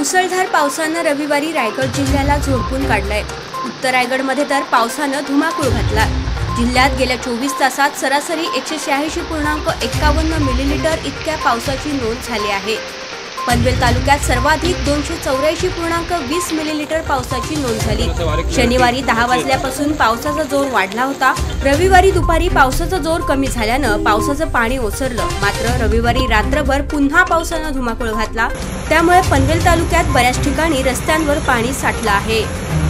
मुसळधार पावसानं रविवारी रायगड जिल्ह्याला झोडपून काढलंय। उत्तर रायगडमध्ये तर पावसानं धुमाकूळ घातला। जिल्ह्यात गेल्या 24 तासात सरासरी 186.51 मिलीलीटर इतक्या पावसाची नोंद झाली आहे। पनवेल तालुक्यात सर्वाधिक 284.20 मिलीलीटर पावसाची नोंद झाली। शनिवारी 10 वाजल्यापासून पावसाचा जोर वाढला होता। रविवारी दुपारी पावसाचा जोर कमी झाल्यानं पावसाचं पाणी ओसरलं। मात्र रविवारी रात्रभर पुन्हा पावसानं धुमाकूळ घातला, त्यामुळे पनवेल तालुक्यात बऱ्याच ठिकाणी रस्त्यांवर पाणी साठलं आहे।